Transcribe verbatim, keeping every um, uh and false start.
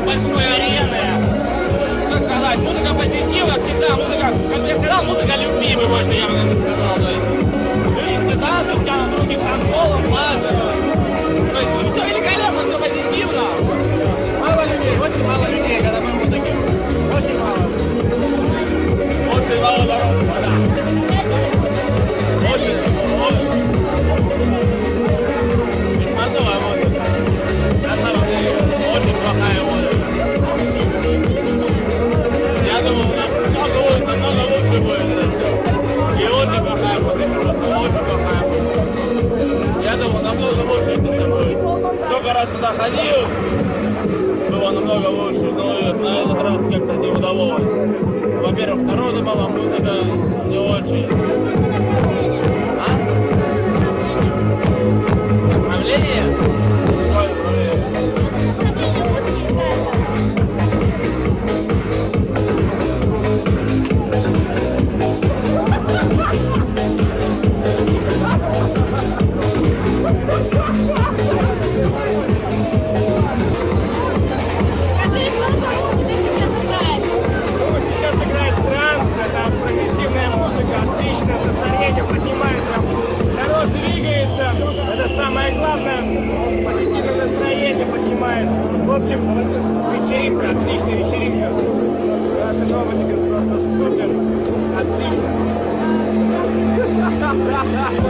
большой арены. Как сказать, музыка позитива всегда, музыка, как я сказал, музыка любимая, можно я бы сказал. То есть люди всегда тянут руки к танцполам, плазеру. То есть все великолепно, все позитивно. Мало людей, очень мало людей, когда мы музыки. Очень мало. Очень мало дорог, да. Очень, очень. Беспонтовая музыка. На самом деле, очень плохая музыка. Я думаю, намного, намного лучше будет это все. И очень плохая музыка, просто очень плохая музыка. Я думаю, намного лучше это все будет. Сколько раз сюда ходил, было намного лучше, но на этот раз как-то не удалось. Во-первых, народу мало, музыка не очень. А? Направление? Какое направление? Самое главное, позитивное настроение поднимает. В общем, вечеринка, отличная вечеринка. Наши новые просто супер, отлично.